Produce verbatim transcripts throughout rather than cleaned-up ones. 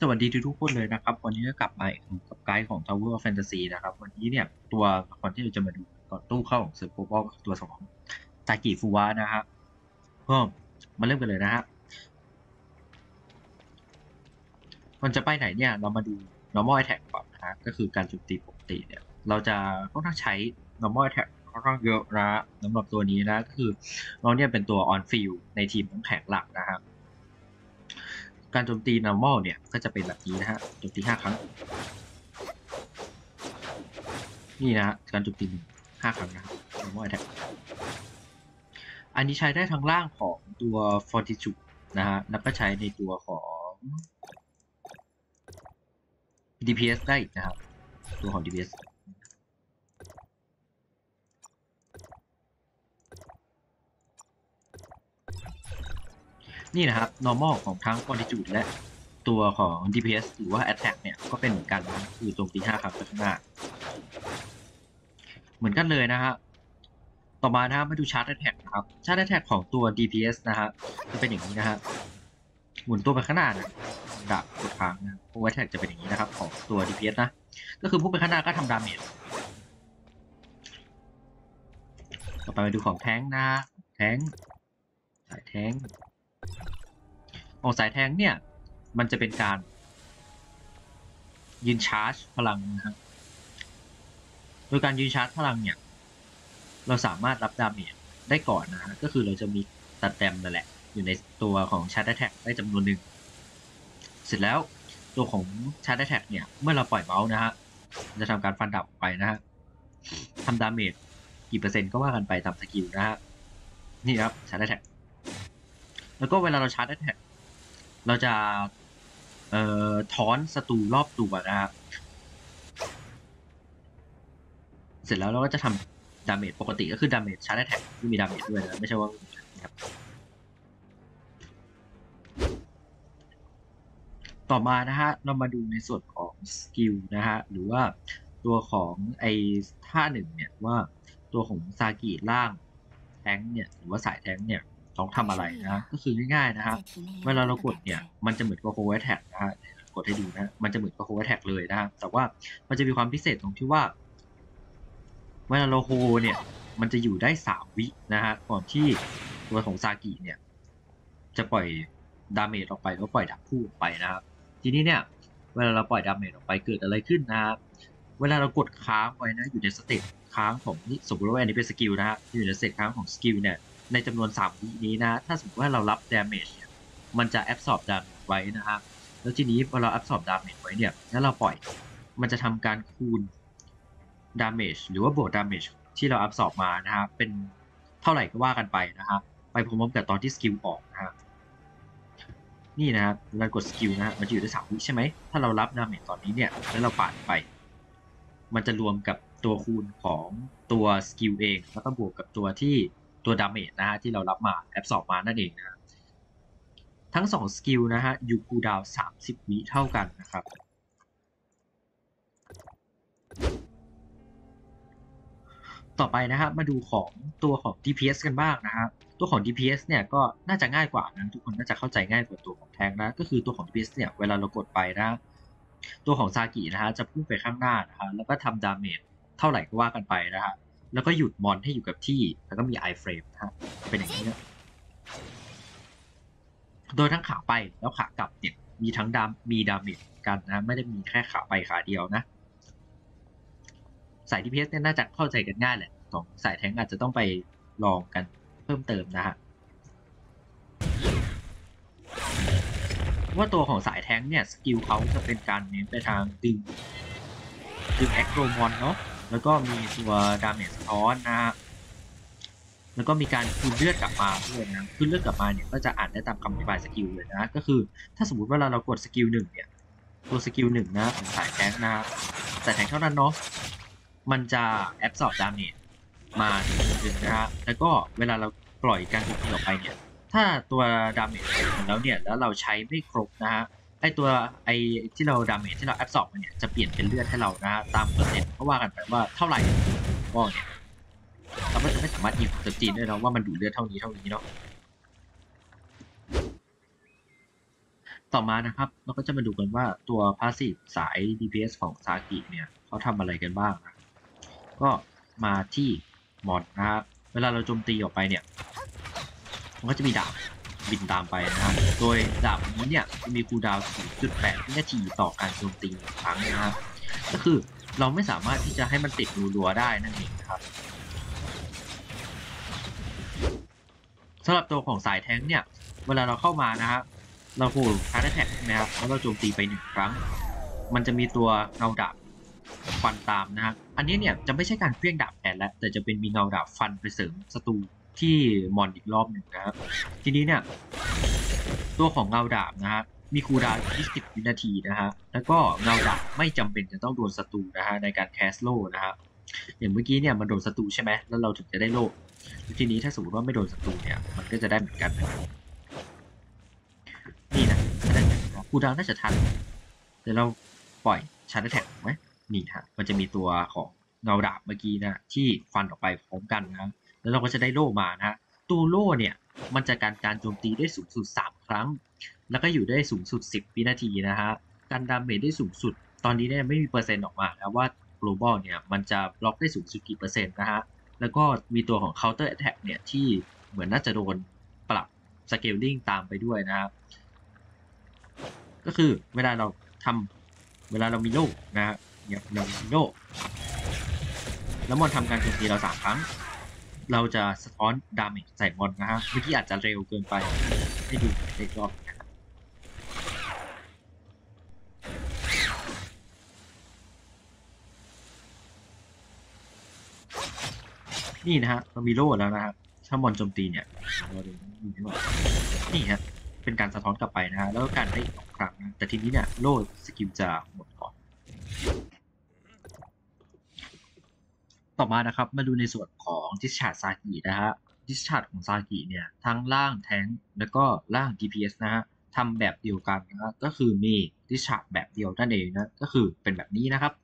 สวัสดีทุกๆคนเลยนะครับวันนี้ก็กลับมาอีกครั้งกับไกด์ของ Tower of Fantasy นะครับวันนี้เนี่ยตัวละครที่เราจะมาดูก่อนตู้เข้าของเซิร์ฟโกบอลตัวสองซากิฟูวะนะครับก็มาเริ่มกันเลยนะฮะมันจะไปไหนเนี่ยเรามาดู normal attack ก่อนนะฮะก็คือการโจมตีปกติเนี่ยเราจะค่อนข้างใช้ normal attack ค่อนข้างเยอะนะสำหรับตัวนี้นะก็คือเราเนี่ยเป็นตัว on field ในทีมน้ำแข็งหลักนะครับการโจมตี normal เนี่ยก็จะเป็นแบบนี้นะฮะโจมตีห้าครั้งนี่นะฮะการโจมตีห้าครั้งนะครับ normal attack อันนี้ใช้ได้ทั้งล่างของตัว fortitude นะฮะแล้วก็ใช้ในตัวของ ดี พี เอส ได้อีกนะครับตัวของ ดี พี เอส นี่นะครับ normal ของทั้ง fortitude และตัวของ ดี พี เอส หรือว่า attack เนี่ยก็เป็นเหมือนกันนะคือโจมตีห้าครั้งไปข้างหน้าเหมือนกันเลยนะฮะต่อมานะครับมาดูชาร์จ attack นะครับชาร์จ attack ของตัว ดี พี เอส นะฮะจะเป็นอย่างนี้นะฮะหมุนตัวไปข้างหน้านะดาบกดค้างนะโอเวอร์แท็กจะเป็นอย่างนี้นะครับของตัว ดี พี เอส นะก็คือพุ่งไปข้างหน้าก็ทำดาเมจต่อไปมาดูของแท้งนะแท้งสายแท้งของสายแท้งเนี่ยมันจะเป็นการยืนชาร์จพลังนะครับโดยการยืนชาร์จพลังเนี่ยเราสามารถรับดาเมจได้ก่อนนะก็คือเราจะมีตัดแต้มนั่นแหละอยู่ในตัวของชาร์จแท็กได้จำนวนหนึ่งเสร็จแล้วตัวของชาร์จแท็กเนี่ยเมื่อเราปล่อยเมาส์นะฮะจะทำการฟันดับออกไปนะฮะทำดาเมจกี่เปอร์เซ็นต์ก็ว่ากันไปตามสกิลนะฮะนี่ครับชาร์จแท็กแล้วก็เวลาเราชาร์จแท็กเราจะเอ่อถอนศัตรูรอบตัวนะฮะเสร็จแล้วเราก็จะทำดาเมจปกติก็คือดาเมจชาร์จแท็กที่มีดาเมจด้วยนะไม่ใช่ว่านะครับต่อมานะฮะเรามาดูในส่วนของสกิลนะฮะหรือว่าตัวของไอ้ท่าหนึ่งเนี่ยว่าตัวของซากิล่างแทงเนี่ยหรือว่าสายแทงเนี่ยต้องทำอะไรนะก็คือง่ายๆนะครับเวลาเรากดเนี่ยมันจะเหมือนกับโฮแอทแท็กนะฮะกดให้ดูนะมันจะเหมือนกับโฮแอทแท็กเลยนะฮะแต่ว่ามันจะมีความพิเศษตรงที่ว่าเวลาเราโฮเนี่ยมันจะอยู่ได้สามวินะฮะก่อนที่ตัวของซากิเนี่ยจะปล่อยดาเมจออกไปแล้วปล่อยดาบพุ่งออกไปนะครับทีนี้เนี่ยเวลาเราปล่อยดาเมจออกไปเกิดอะไรขึ้นนะครับเวลาเรากดค้างไว้นะอยู่ในสเตจค้างของนี่สมมติว่าอันนี้เป็นสกิลนะฮะอยู่ในสเตจค้างของสกิลเนี่ยในจำนวนสามวินี้นะถ้าสมมติว่าเรารับดาเมจเนี่ยมันจะแอบซอร์บดาเมจไว้นะฮะแล้วทีนี้พอเราแอบซอร์บดาเมจไว้เนี่ยแล้วเราปล่อยมันจะทำการคูณดาเมจหรือว่าบวกดาเมจที่เราแอบซอร์บมานะฮะเป็นเท่าไหร่ก็ว่ากันไปนะฮะไปพร้อมๆกับตอนที่สกิลออกนะฮะนี่นะครับเรากดสกิลนะฮะมันจะอยู่ได้สามวิใช่ไหมถ้าเรารับดาเมจตอนนี้เนี่ยแล้วเราปาดไปมันจะรวมกับตัวคูณของตัวสกิลเองแล้วก็บวกกับตัวที่ตัวดาเมจนะฮะที่เรารับมาแอบซอร์บมานั่นเองนะทั้งสองสกิลนะฮะอยู่คูลดาวน์สามสิบวิเท่ากันนะครับต่อไปนะครับมาดูของตัวของ ดี พี เอส กันบ้างนะฮะตัวของ ดี พี เอส เนี่ยก็น่าจะง่ายกว่านะทุกคนน่าจะเข้าใจง่ายกว่าตัวของแทงนะก็คือตัวของ ดี พี เอส เนี่ยเวลาเรากดไปนะตัวของซากินะฮะจะพุ่งไปข้างหน้านะฮะแล้วก็ทำดาเมจเท่าไหร่ก็ว่ากันไปนะฮะแล้วก็หยุดมอนให้อยู่กับที่แล้วก็มีไอเฟรมนะฮะเป็นอย่างนี้นะโดยทั้งขาไปแล้วขากลับเนี่ยมีทั้งดามมีดาเมจกันนะไม่ได้มีแค่ขาไปขาเดียวนะสาย ดี พี เอส เนี่ยน่าจะเข้าใจกันง่ายแหละของสายแทงอาจจะต้องไปลองกันเพิ่มเติมนะฮะว่าตัวของสายแทงเนี่ยสกิลเขาจะเป็นการเน้นไปทางดึงดึงแอคโรมอนเนาะแล้วก็มีตัวดาเมจสะท้อนนะฮะแล้วก็มีการคืนเลือดกลับมาด้วยนะคืนเลือดกลับมาเนี่ยก็จะอ่านได้ตามคำอธิบายสกิลเลยนะก็คือถ้าสมมติว่าเราเรากดสกิลหนึ่งเนี่ยตัวสกิลหนึ่งนะของสายแทงนะสายแทงเท่านั้นเนาะมันจะแอบซอร์บดาเมจมาถึงนะฮะแล้วก็เวลาเราปล่อยการโจมตีออกไปเนี่ยถ้าตัวดาเมจหมดแล้วเนี่ยแล้วเราใช้ไม่ครบนะฮะไอตัวไอที่เราดาเมจที่เราแอบซอร์บมาเนี่ยจะเปลี่ยนเป็นเลือดให้เรานะฮะตามเปอร์เซ็นต์ก็ว่ากันไปว่าเท่าไหร่ก็เนี่ยเราไม่ไม่สามารถยิงตัวจีนได้แล้วว่ามันดูดเลือดเท่านี้เท่านี้เนาะต่อมานะครับเราก็จะมาดูกันว่าตัว Passive สาย ดี พี เอส ของซากิเนี่ยเขาทำอะไรกันบ้างนะก็มาที่มอนนะครับเวลาเราโจมตีออกไปเนี่ยมันก็จะมีดาบบินตามไปนะครับโดยดาบนี้เนี่ยจะมีคูลดาวน์ ศูนย์จุดแปด วินาทีต่อการโจมตีหนึ่งครั้งนะครับก็คือเราไม่สามารถที่จะให้มันติดรัวๆได้นั่นเองนะครับสำหรับตัวของสายแท้งเนี่ยเวลาเราเข้ามานะครับเราโผล่ชาร์จแท็กนะครับแล้วเราโจมตีไปหนึ่งครั้งมันจะมีตัวเงาดาบฟันตามนะฮะอันนี้เนี่ยจะไม่ใช่การเพี้ยงดาบแทนแล้วแต่จะเป็นมีเงาดาบฟันไปเสริมศัตรูที่มอนอีกรอบหนึ่งนะครับทีนี้เนี่ยตัวของเงาดาบนะฮะมีคูลดาวน์ยี่สิบวินาทีนะฮะแล้วก็เงาดาบไม่จำเป็นจะต้องโดนศัตรูนะฮะในการแคสโล่นะฮะอย่างเมื่อกี้เนี่ยมันโดนศัตรูใช่ไหมแล้วเราถึงจะได้โล่ทีนี้ถ้าสมมติว่าไม่โดนศัตรูเนี่ยมันก็จะได้เหมือนกันนะครับนี่นะคูลดาวน์น่าจะทันเดี๋ยวเราปล่อยชาร์จแท็กไหมนี่ฮะมันจะมีตัวของเงาดาบเมื่อกี้นะที่ฟันออกไปพร้อมกันนะแล้วเราก็จะได้โล่มานะตัวโล่เนี่ยมันจะการการโจมตีได้สูงสุดสามครั้งแล้วก็อยู่ได้สูงสุดสิบวินาทีนะฮะการดาเมจได้สูงสุดตอนนี้เนี่ยไม่มีเปอร์เซ็นต์ออกมานะว่า global เนี่ยมันจะบล็อกได้สูงสุดกี่เปอร์เซ็นต์นะฮะแล้วก็มีตัวของ counter attack เนี่ยที่เหมือนน่าจะโดนปรับ scaling ตามไปด้วยนะครับก็คือเวลาเราทำเวลาเรามีโล่นะฮะเนี่ยเรามีโล่แล้วมอนทำการโจมตีเราสามครั้งเราจะสะท้อนดาเมจใส่มอนนะฮะเมื่อกี้อาจจะเร็วเกินไปให้ดูอีกรอบนี่นะฮะเรามีโล่แล้วนะครับถ้ามอนโจมตีเนี่ยเราดูนี่ว่านี่ฮะเป็นการสะท้อนกลับไปนะฮะแล้วก็การได้อีกสองครั้งนะแต่ทีนี้เนี่ยโล่สกิลจะหมดก่อนต่อมานะครับมาดูในส่วนของดิสชาร์จซากินะฮะดิสชาร์จของซากิเนี่ยทั้งล่างแทงแล้วก็ล่าง ดี พี เอส นะฮะทำแบบเดียวกันนะก็คือมีดิสชาร์จแบบเดียวนั่นเองนะก็คือเป็นแบบนี้นะครับ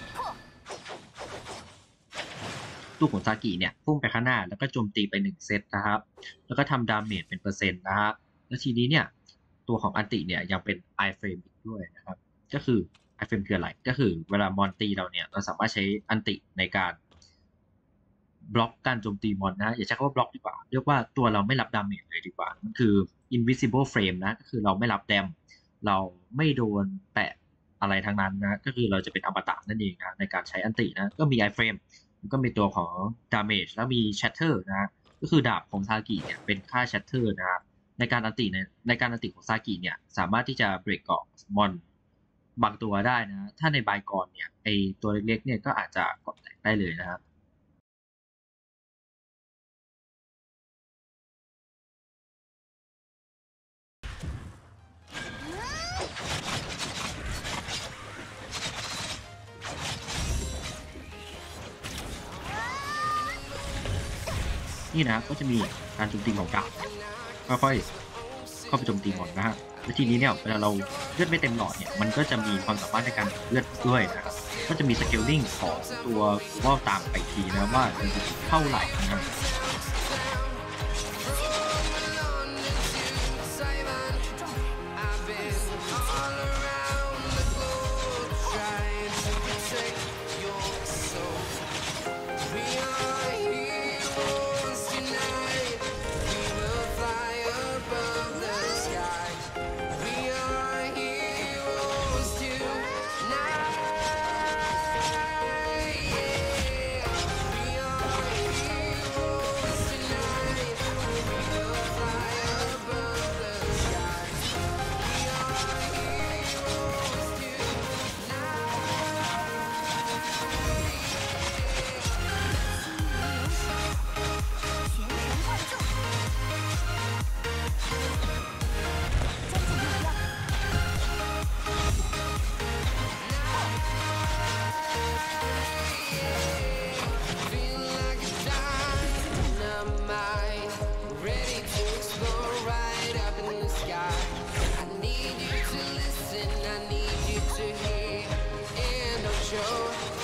ตัวของซากิเนี่ยพุ่งไปข้างหน้าแล้วก็โจมตีไปหนึ่งเซตนะครับแล้วก็ทำดาเมจเป็นเปอร์เซ็นต์นะฮะแล้วทีนี้เนี่ยตัวของอันติเนี่ยยังเป็น iframe อีกด้วยนะครับก็คือ iframe คืออะไรก็คือเวลามอนตีเราเนี่ยเราสามารถใช้อันติในการบล็อกการโจมตีมอนนะอย่าใช้คำว่าบล็อกดีกว่าเรียกว่าตัวเราไม่รับดาเมจเลยดีกว่ามันคือ invisible frame นะก็คือเราไม่รับแดมเราไม่โดนแตะอะไรทั้งนั้นนะก็คือเราจะเป็นอมตะนั่นเองนะในการใช้อันตินะก็มี iframe ก็มีตัวของ damage แล้วมี shatter นะก็คือดาบของซากิเนี่ยเป็นค่า shatter นะในการอันติในในการอันติของซากิเนี่ยสามารถที่จะ break เกาะมอนบางตัวได้นะถ้าในบายกอนเนี่ยไอตัวเล็กๆเนี่ยก็อาจจะเกาะแตกได้เลยนะครับนี่นะก็จะมีการโจมตีของดาบค่อยๆเข้าไปโจมตีมอนนะฮะแล้วทีนี้เนี่ยเวลาเราเลือดไม่เต็มหลอดเนี่ยมันก็จะมีความสามารถในการเลือดด้วยนะครับก็จะมีสเกลลิ่งของตัวว่าตามไปทีนะว่าจะเท่าไหร่นะครับ show